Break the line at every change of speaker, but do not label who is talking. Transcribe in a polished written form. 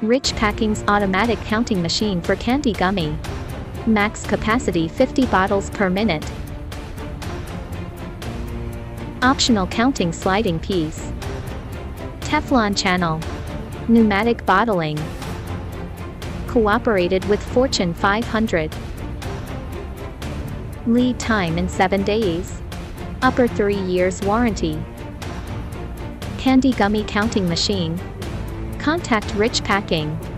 Rich Packing's automatic counting machine for candy gummy. Max capacity 50 bottles per minute. Optional counting sliding piece. Teflon channel. Pneumatic bottling. Cooperated with Fortune 500. Lead time in 7 days. Upper 3 years warranty. Candy gummy counting machine. Contact Rich Packing.